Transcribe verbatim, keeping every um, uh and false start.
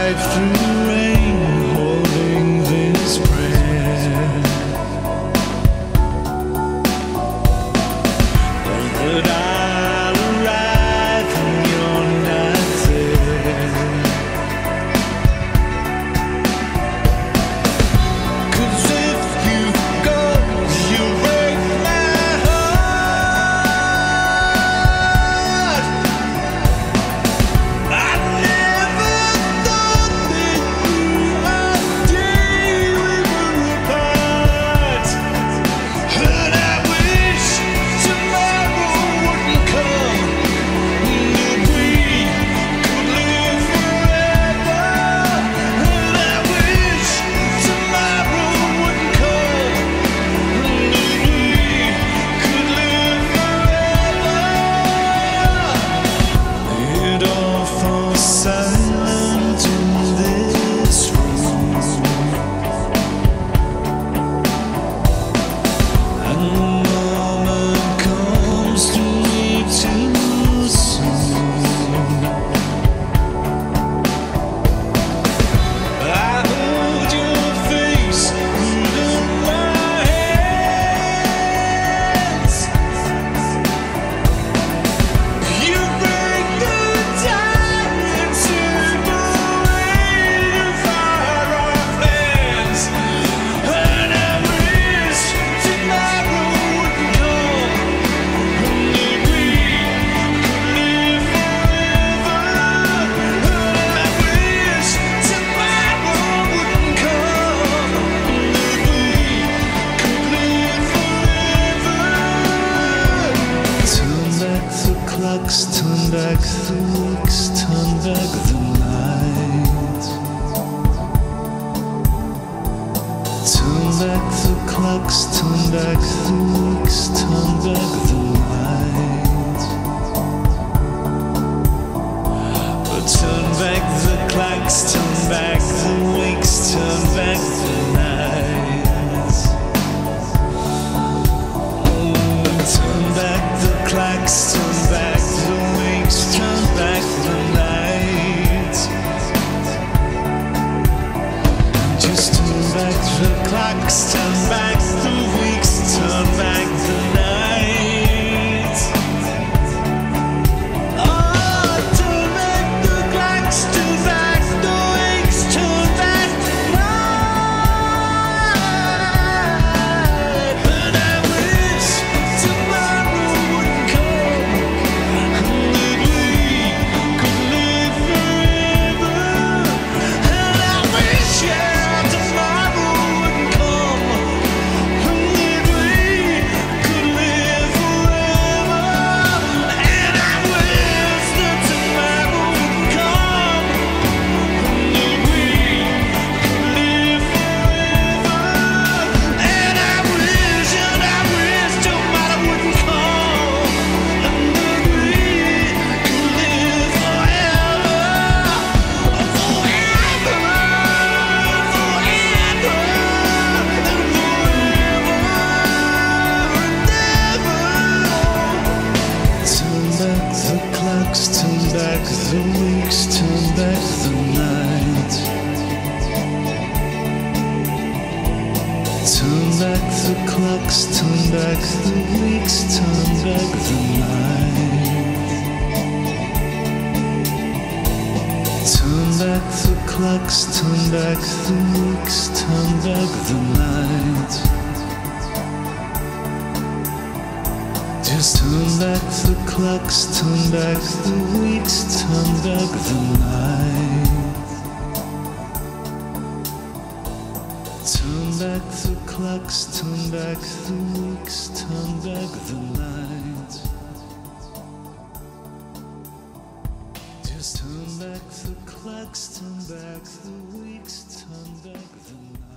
ride through rain, holding this prayer that I'll arrive and you're not there. 'Cause if you go, you break my heart. I never thought that you and day we were apart. And I wish tomorrow wouldn't come, that we could live forever. And I wish tomorrow wouldn't come, that we could live forever. It all falls silent in this room, and the moment comes to me too soon. I hold your face in my hands. You break the time and take away the fire of plans. And I wish tomorrow wouldn't come, and that we could live forever. And I wish tomorrow wouldn't come, and that we could live forever. Turn back the clocks, turn back the weeks, turn back the night. Turn back the clocks, turn back the weeks, turn back the night. But turn back the clocks, turn back the weeks, turn back the night. Turn back the clocks, turn back the weeks, turn back the night. Just turn back the clocks, turn back the weeks, turn back the night. Oh, turn back the clocks, turn back the weeks, turn back the night. And I wish tomorrow would come, and that we could live forever. And I wish, yeah, tomorrow would come, and that we could live forever. And I wish that tomorrow would come, and that we could live forever. And I wish, and I wish tomorrow wouldn't come, and that we could live forever, forever, forever, and forever, turn back the clocks, turn back the weeks, turn back the night. Turn back the clocks, turn back the weeks, turn back the night. Turn back the clocks, turn back the weeks, turn back the night. Just turn back the clocks, turn back the weeks, turn back the night. Turn back the clocks, turn back the weeks, turn back the night. Just turn back the clocks, turn back the weeks, turn back the night.